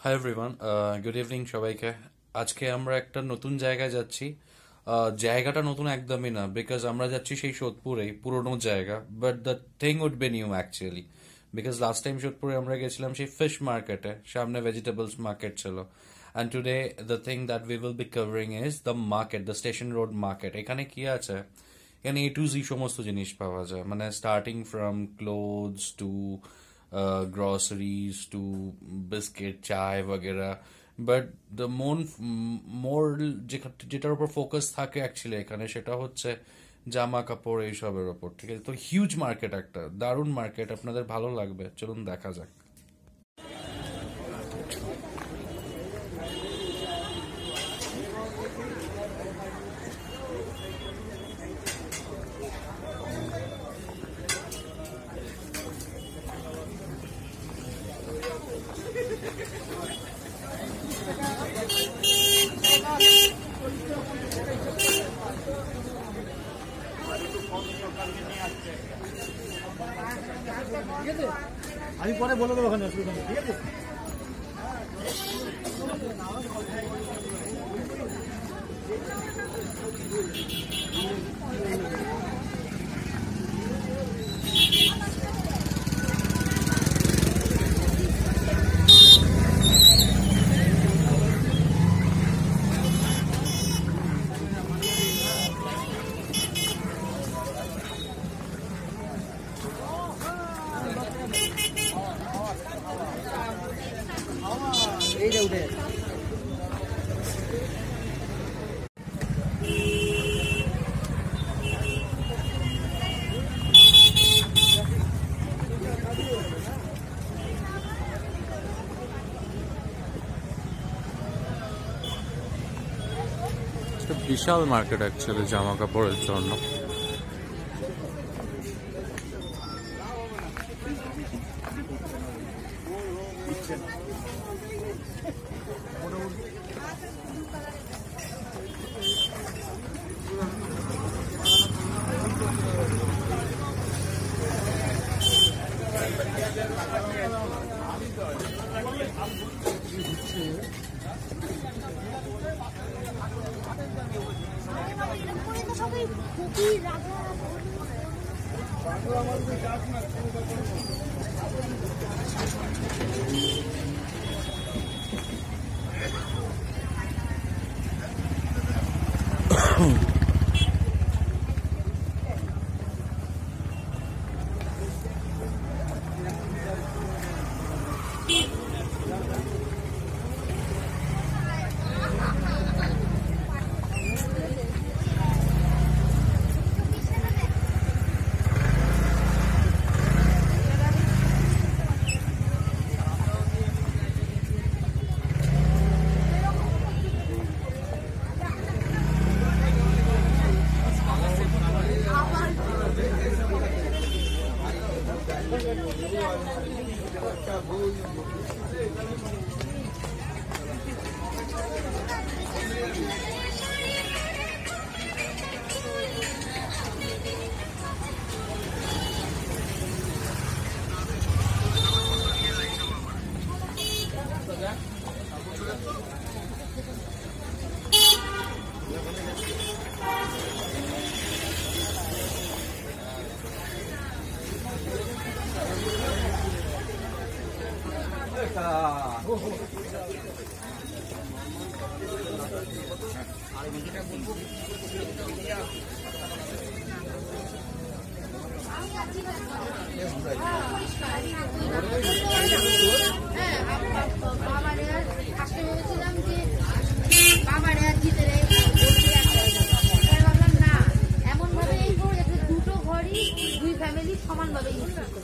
Hi everyone, good evening সবাইকে। আজকে আমরা একটা নতুন জায়গায় যাচ্ছি। জায়গাটা নতুন একদমই না, বিকজ আমরা যাচ্ছি সেই সোদপুরেই, পুরোনো জায়গা। But the thing would be new actually, because last time সোদপুরে আমরা গেছিলাম সেই ফিশ মার্কেটে, সামনে ভেজিটেবলস মার্কেট ছিল। And today the thing that we will be covering is the market, the station road market. এখানে কি আছে? এখানে A to Z সমস্ত জিনিস পাওয়া যায়, মানে starting from clothes to groceries to biscuit, চায় বগেরা। বাট দ্য মোর যেটার উপর ফোকাস থাকে অ্যাকচুয়ালি এখানে, সেটা হচ্ছে জামা কাপড় এইসবের ওপর। ঠিক আছে, তো হিউজ মার্কেট, একটা দারুণ মার্কেট, আপনাদের ভালো লাগবে। চলুন দেখা যাক। আমি পরে বলে দেবো ওখানে, অসুবিধা নেই, ঠিক আছে। এইটা উঠে বিশাল মার্কেট অ্যাকচুয়ালি জামা কাপড়ের জন্য। সমানভাবে ইউজ করতে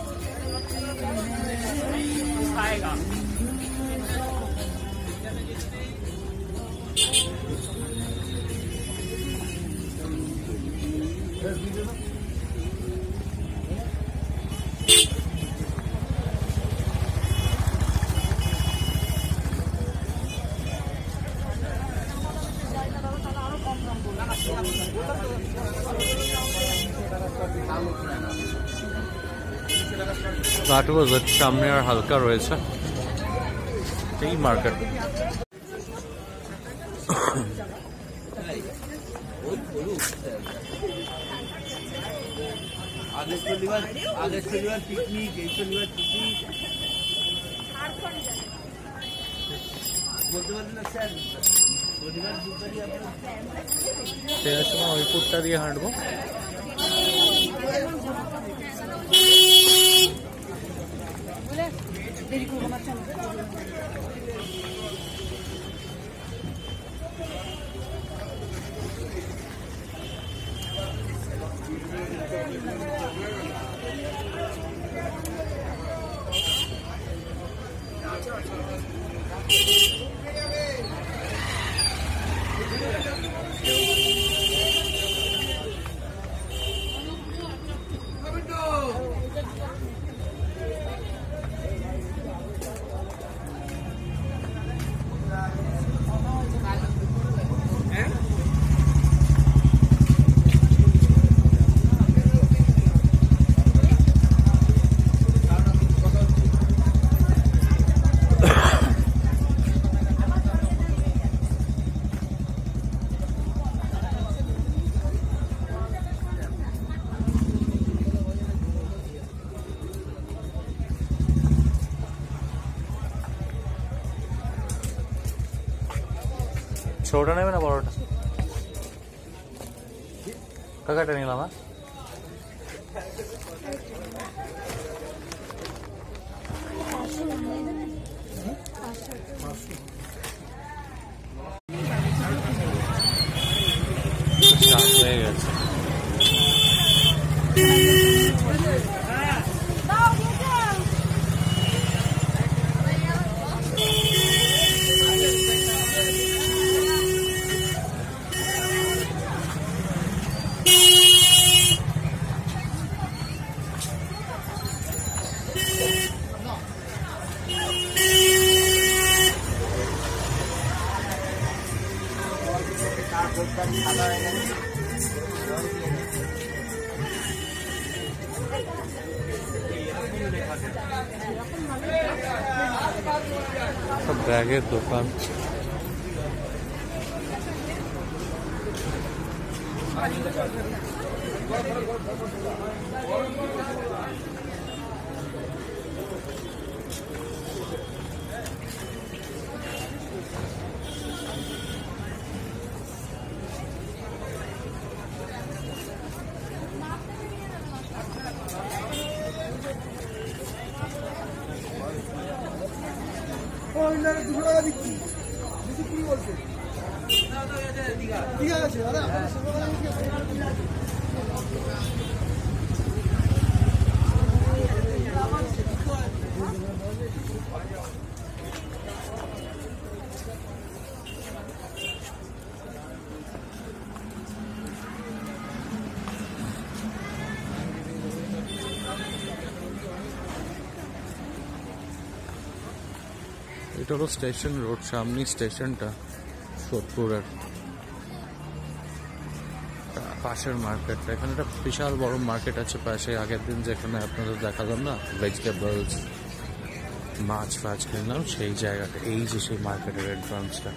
खाएगा। ঘাট বাজার সামনে আর হালকা রয়েছে এই মার্কেট। আগের শনিবার পিকনিক, এই শনিবার পিকনিক বলতে পারবেন না স্যার। শনিবার বুধবারই ট্রেনের সময় ওই ফুটটা দিয়ে হাঁটবো। ছোটটা নেবে না বড়টা? কাকাটা নিলাম। হয়ে গেছে। সব ব্যাগের দোকান। এটা হলো স্টেশন রোড, সামনে স্টেশনটা সোদপুরের পাশের মার্কেটটা। এখানে একটা বিশাল বড় মার্কেট আছে পাশে। আগের দিন যেখানে আপনাদের দেখালাম না ভেজিটেবলস, মাছ ফাছ কিনলাম, সেই জায়গাটা। এই যে সেই মার্কেটের এন্ট্রান্সটা।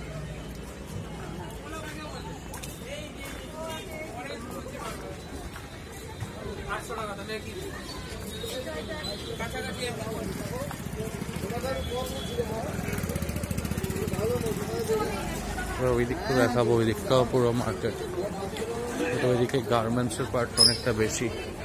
ওই দিকটা দেখাবো, ওই দিকটাও পুরো মার্কেট। ওইদিকে গার্মেন্টসের পার্ট অনেকটা বেশি।